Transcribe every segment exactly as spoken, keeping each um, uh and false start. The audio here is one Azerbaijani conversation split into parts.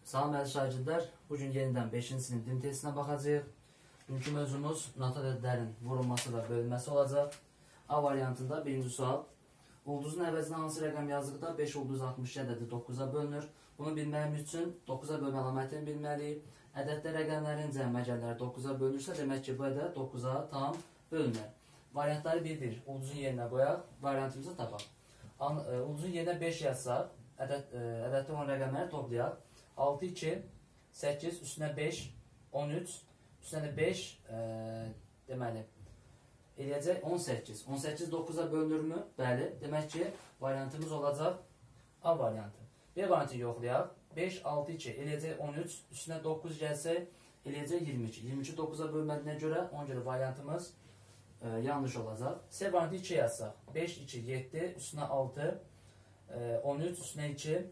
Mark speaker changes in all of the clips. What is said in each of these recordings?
Speaker 1: Salam əziz şagirdlər, bugün yenidən beşinci sinif din testinə baxacağıq. Bugünkü mövzumuz natal ədədlərin vurulması və bölünməsi olacaq. A variantında birinci sual. Ulduzun əvəzinə hansı rəqəm yazdıqda beş ulduz altmış ədədi doqquza bölünür? Bunu bilməyimiz üçün doqquza bölmə əlamətini bilməliyik. Ədəddə rəqəmlərin cəmi əgərləri doqquza bölünürsə, demək ki, bu ədəd doqquza tam bölünür. Variantları bir-bir ulduzun yerinə qoyaq, variantımızı tapaq. Ulduzun yerinə beş yazsaq, ədəd, ədəddə olan rəqəmləri toplayaq. altı, iki, səkkiz, üstünə beş, on üç, üstünə beş, e, deməli, eləyəcək on səkkiz. on səkkiz doqquza bölünürmü? Bəli. Demək ki, variantımız olacaq A variantı. B variantı yoxlayaq. beş, altı, iki, eləyəcək on üç, üstünə doqquz gəlsək, eləyəcək iyirmi iki. iyirmi iki doqquza bölmədiyinə görə, ona görə variantımız e, yanlış olacaq. C variantı iki yazsaq. beş, iki, yeddi, üstünə altı, e, on üç, üstünə iki,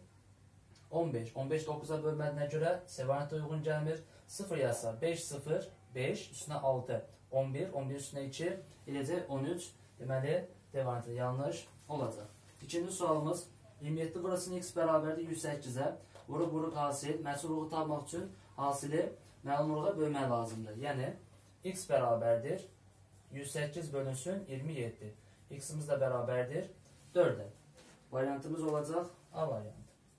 Speaker 1: on beş. on beş doqquza bölmədiyinə görə C variantı uyğun gəlmir. sıfır yazsa beş, sıfır, beş, üstünə altı, on bir, on bir üstünə iki, eləcək on üç. Deməli, D variantı yanlış olacaq. İkinci sualımız, iyirmi yeddi burasının x bərabərdir yüz səkkizə. Vuruq-vuruq hasil, məsulluğu tapmaq üçün hasili məlumluğa bölmək lazımdır. Yəni, x bərabərdir yüz səkkiz bölünsün iyirmi yeddi. X-imiz də bərabərdir dördə. Variantımız olacaq A variantı.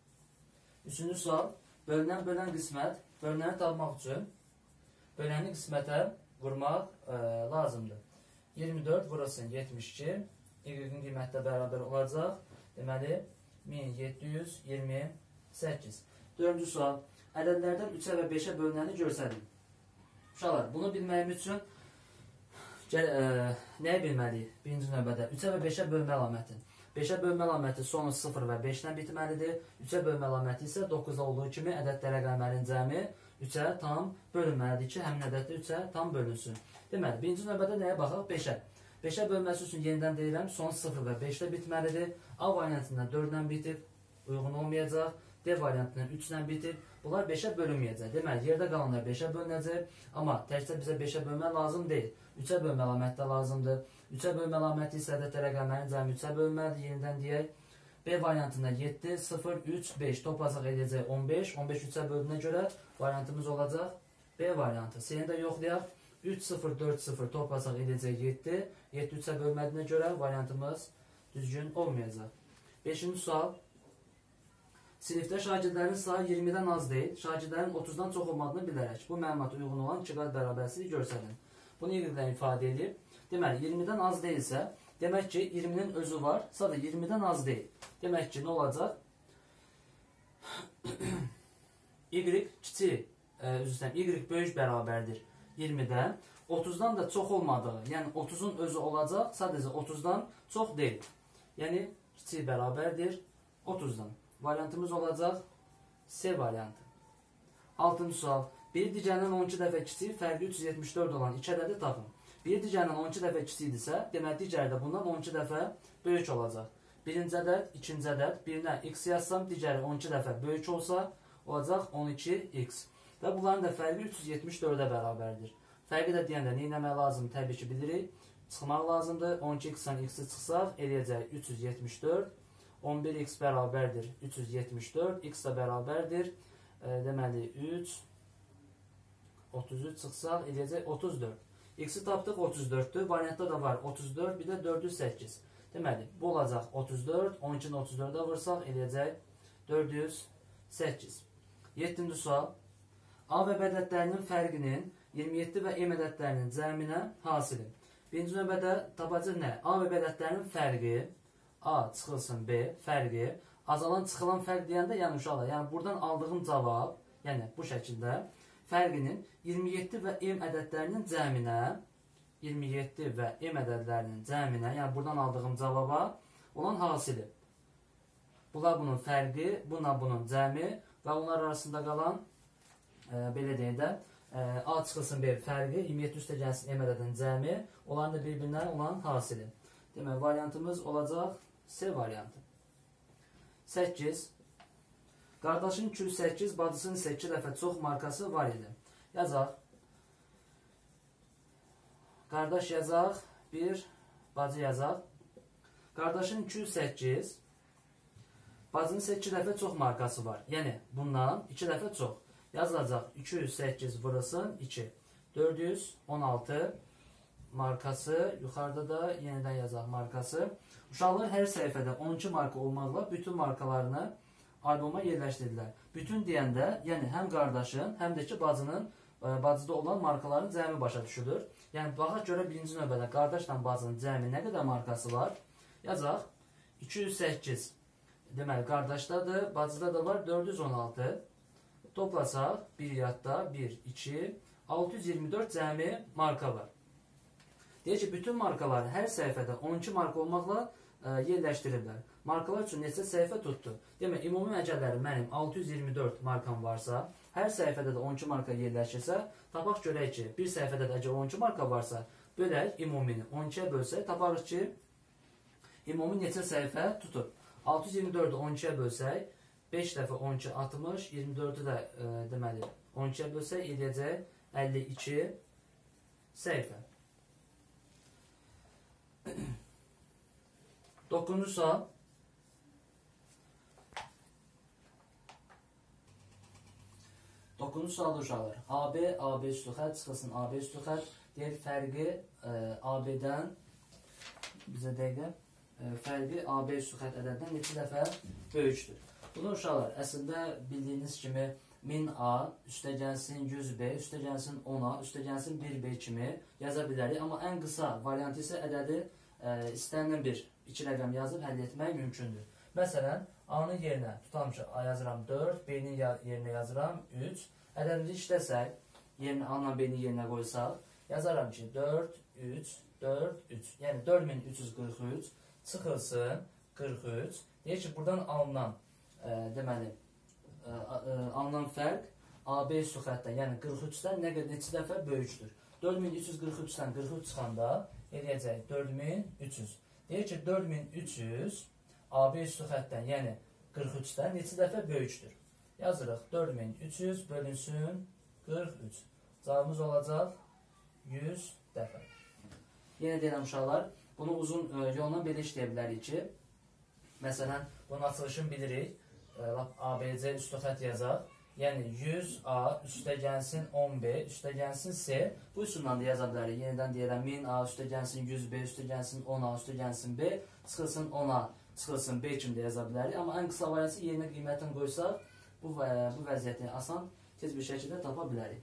Speaker 1: Üçüncü sual, bölünən bölən qismət, bölünəni tapmaq üçün böləni qismətə vurmaq e, lazımdır. iyirmi dörd vurasın yetmiş iki, y-in qiymətdə bərabər olacaq. Deməli, min yeddi yüz iyirmi səkkiz. Dördüncü sual, ədədlərdən üçə və beşə bölünəni görsədin. Uşaqlar, bunu bilməyimiz üçün gəl, e, nəyə bilməliyik? Birinci növbədə üçə və beşə bölmə əlaməti. beşə bölmə əlaməti sonu sıfır və beşdən bitməlidir. üçə bölmə əlaməti isə doqquzda olduğu kimi ədəddə rəqəmlərin cəmi üçə tam bölünməlidir ki, həmin ədəddə üçə tam bölünsün. Deməli, birinci növbədə nəyə baxaq? beşə. beşə bölməsi üçün yenidən deyirəm, son sıfır və beşdə bitməlidir. A variantından dörddən bitib, uyğun olmayacaq. D variantından üçdən bitib, bunlar beşə bölünməyəcək. Deməli, yerdə qalanlar beşə bölünəcək, amma təkcə bizə beşə bölmə lazım deyil. üçə bölmə əlaməti də lazımdır. üçə bölmə əlaməti isə ədəddə rəqəmlərin cəmi üçə bölünməlidir. Yenidən deyək. B variantında yeddi, sıfır, üç, beş toplasaq eləyəcək on beş. on beş üçə bölünə görə variantımız olacaq B variantı. C-ni də yoxlayaq. üç, sıfır, dörd, sıfır toplasaq eləyəcək yeddi. yeddi üçə bölmədiyinə görə variantımız düzgün olmayacaq. beşinci sual. Sinifdə şagirdlərin sayı iyirmidən az deyil, şagirdlərin otuzdan çox olmadığını bilərək, bu məlumat uyğun olan iki qat bərabərsizlik görsədin. Bunu y-dən ifadə edib. Deməli, iyirmidən az deyilsə, demək ki, iyirminin özü var, sadəcə iyirmidən az deyil. Demək ki, nə olacaq? Y kiçik, e, üzrdən, Y böyük bərabərdir iyirmidən. otuzdan da çox olmadığı, yəni otuzun özü olacaq, sadəcə otuzdan çox deyil. Yəni, kiçik bərabərdir otuzdan. Variantımız olacaq C variantı. altıncı sual. Bir digərindən on iki dəfə kiçik, fərqi üç yüz yetmiş dörd olan iki ədədi tapın. Bir digərindən on iki dəfə kiçikdirsə, demək digəri də bundan on iki dəfə böyük olacaq. Birinci ədəd, ikinci ədəd, birinə x yazsam, digəri on iki dəfə böyük olsa, olacaq on iki x. Və bunların da fərqi üç yüz yetmiş dördə bərabərdir. Fərqi də deyəndə nə etmək lazım, təbii ki, bilirik. Çıxmaq lazımdır. on iki x-dən x-i çıxsaq, eləyəcək üç yüz yetmiş dörd. on bir x bərabərdir üç yüz yetmiş dörd. X də bərabərdir. E, deməli, üç, otuz üç çıxsaq, eləyəcək otuz dörd. X-i tapdıq otuz dörddür. Variantda da var otuz dörd, bir də dörd yüz səkkiz. Deməli, bu olacaq otuz dörd. on ikini otuz dördə vırsaq, eləyəcək dörd yüz səkkiz. yeddinci sual. A və B ədədlərinin fərqinin iyirmi yeddi və M ədədlərinin cəminə hasilin. Birinci növbədə tapacaq nə? A və B ədədlərinin fərqi, A çıxılsın B, fərqi, azalan çıxılan fərq deyəndə, yəni uşaqlar, yəni buradan aldığım cavab, yəni bu şəkildə, fərqinin iyirmi yeddi və M ədədlərinin cəminə, iyirmi yeddi və M ədədlərinin cəminə, yəni buradan aldığım cavaba olan hasili. Bunlar bunun fərqi, bunlar bunun cəmi və onlar arasında qalan, e, belə deyək də, e, A çıxılsın B fərqi, iyirmi yeddi üstə gəlsin M ədədinin cəmi, onların da bir-birindən olan hasili. Demək, variantımız olacaq C variantı. səkkiz. Qardaşın iki yüz səkkiz, bacısının isə iki dəfə çox markası var idi. Yazaq. Qardaş yazaq, bir, bacı yazaq. Qardaşın iki yüz səkkiz, Bacının isə iki dəfə çox markası var. Yəni bundan iki dəfə çox. Yazılacaq iki yüz səkkiz vurulsun iki. dörd yüz on altı markası. Yuxarıda da yenidən yazaq markası. Uşaqlar hər səhifədə on iki marka olmaqla bütün markalarını alboma yerləşdirdilər. Bütün deyəndə, yəni həm qardaşın, həm də ki bacının, bacıda olan markaların cəmi başa düşülür. Yəni baxaq görə birinci növbədə qardaşla bacının cəmi nə qədər markası var? Yazaq. iki yüz səkkiz deməli qardaşdadır, bacıda da var dörd yüz on altı. Toplasaq bir yadda bir, iki, altı yüz iyirmi dörd cəmi marka var. Deyək ki, bütün markaları hər səhifədə on iki marka olmaqla ə, yerləşdiriblər. Markalar üçün neçə səhifə tutdu? Demək, ümumi əgərləri mənim altı yüz iyirmi dörd markam varsa, hər səhifədə də on iki marka yerləşirsə, tapaq görək ki, bir səhifədə də əgər on iki marka varsa, bölək ümumini on ikiyə bölsək, taparıq ki, ümumi neçə səhifə tutub. altı yüz iyirmi dördü on ikiyə bölsək, beş dəfə on iki altmış, iyirmi dördü də e, deməli on ikiyə bölsək, eləyəcək əlli iki səhifə. doqquzuncu sual. doqquzuncu sualda uşaqlar. A B, A B üstü xətt çıxılsın A B üstü xətt. Deyir fərqi e, A B-dən bizə dəqiqə e, fərqi A B üstü xətt ədəddən neçə dəfə böyükdür. Bunu uşaqlar əslində bildiyiniz kimi min A üstə gəlsin yüz B, üstə gəlsin on A, üstə gəlsin bir B kimi yaza bilərik. Amma ən qısa variantı isə ədədi e, istənilən bir iki rəqəm yazıb həll etmək mümkündür. Məsələn, A-nın yerinə tutam ki, A yazıram dörd, B-nin yerinə yazıram üç. Ədədimizi işləsək, yerinə A-nın B-nin yerinə qoysaq, yazaram ki, dörd, üç, dörd, üç. Yəni dörd min üç yüz qırx üç çıxılsın qırx üç. Deyək ki, buradan alınan, e, deməli, e, e, alınan fərq A B üstü xəttdən, yəni qırx üçdən nə qədər neçə dəfə böyükdür. dörd min üç yüz qırx üçdən qırx üç çıxanda eləyəcək dörd min üç yüz. Deyək ki, dörd min üç yüz A B üstü xəttdən, yəni qırx üçdən neçə dəfə böyükdür. Yazırıq dörd min üç yüz bölünsün qırx üç. Cavabımız olacaq yüz dəfə. Yenə deyirəm uşaqlar, bunu uzun e, yolla belə işləyə bilərik ki, məsələn, bunun açılışını bilirik, e, A B C üstü xətt yazaq. Yəni yüz A üstə gəlsin on B, üstə gəlsin C. Bu üsuldan da yaza bilərik. Yenidən deyirəm, min A üstə gəlsin yüz B, üstə gəlsin on A, üstə gəlsin B, çıxılsın on A, çıxılsın B kimi də yaza bilərik. Amma ən qısa variantı yerinə qiymətini qoysaq, bu, bu vəziyyətini asan, tez bir şəkildə tapa bilərik.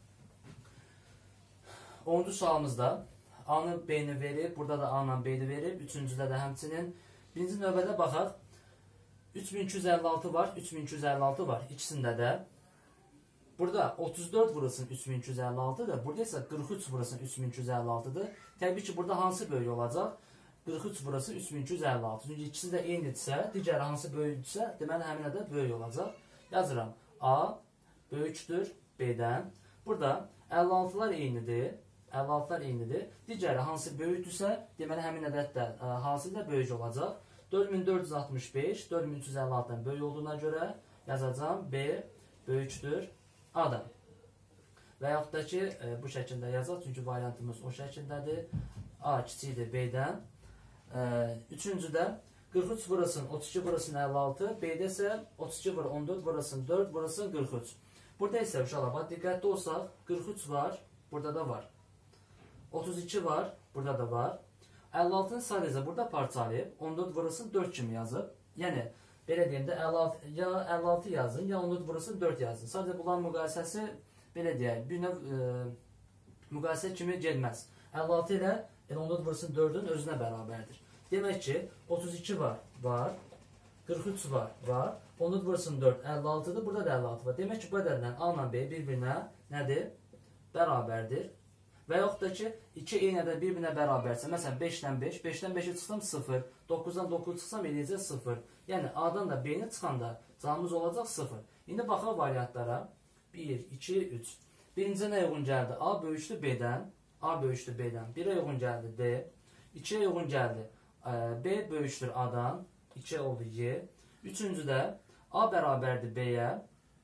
Speaker 1: onuncu sualımızda A-nı B-ni verib, burada da A-nı B-ni verib, üçüncüdə də həmçinin. Birinci növbədə baxaq. üç min iki yüz əlli altı var, üç min iki yüz əlli altı var. İkisində də. Burada otuz dörd vurulsun üç min iki yüz əlli altıdır. Burada isə qırx üç vurulsun üç min iki yüz əlli altıdır. Təbii ki, burada hansı böyük olacaq? qırx üç vurulsun üç min iki yüz əlli altı. Çünki ikisi də eynidirsə, digər hansı böyükdürsə, deməli həmin ədəd böyük olacaq. Yazıram. A böyükdür B-dən. Burada əlli altılar eynidir. əlli altılar eynidir. Digəri hansı böyükdürsə, deməli həmin ədəd də hansı da böyük olacaq. dörd min dörd yüz altmış beş, dörd min üç yüz əlli altıdan böyük olduğuna görə yazacağım B böyükdür A-dan. Və yaxud da ki, e, bu şəkildə yazaq, çünki variantımız o şəkildədir. A kiçikdir B-dən. E, üçüncüdə qırx üç vurulsun otuz iki vurulsun əlli altı, B-də isə otuz iki vur on dörd vurulsun dörd vurulsun qırx üç. Burada isə uşaqlar, diqqətli olsaq, qırx üç var, burada da var. otuz iki var, burada da var. əlli altını sadəcə burada parçalayıb, on dörd vurulsun dörd kimi yazıb. Yəni, belə deyim də, əlli altı, ya əlli altı yazın, ya on dörd vurulsun dörd yazın. Sadəcə bunların müqayisəsi, belə deyək, bir növ e, müqayisə kimi gelməz. əlli altı ilə on dörd vurulsun dördün özünə bərabərdir. Demək ki, otuz iki var, var. qırx üç var, var. on dörd vurulsun dörd, əlli altıdır, burada da əlli altı var. Demək ki, bu ədədlə A ilə B bir-birinə nədir? Bərabərdir. Və yaxud da ki, iki eyni ədəd bir-birinə bərabərsə, məsələn, beşdən beş, beşdən beşə çıxsam sıfır, doqquzdan doqquz çıxsam eləyəcək sıfır. Yəni, A-dan da B-ni çıxanda cavabımız olacaq sıfır. İndi baxaq variantlara. bir, iki, üç. Birinci nə uyğun gəldi? A böyükdür B-dən. A böyükdür B-dən. birə uyğun gəldi D. ikiyə uyğun gəldi. B böyükdür A-dan. iki oldu Y. Üçüncüdə A bərabərdir B-yə.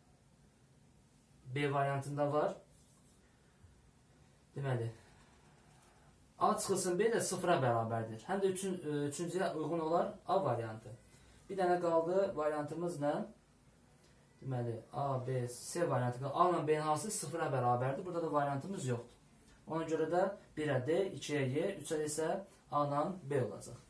Speaker 1: B variantında var. Deməli, A çıxılsın B də sıfıra bərabərdir. Həm də üçün, üçüncüyə uyğun olar A variantı. Bir dənə qaldı variantımız nə? Deməli, A, B, C variantı qaldı. A ilə B-nin hansı sıfıra bərabərdir? Burada da variantımız yoxdur. Ona görə də birə D, ikiyə Y, üçə isə A ilə B olacaq.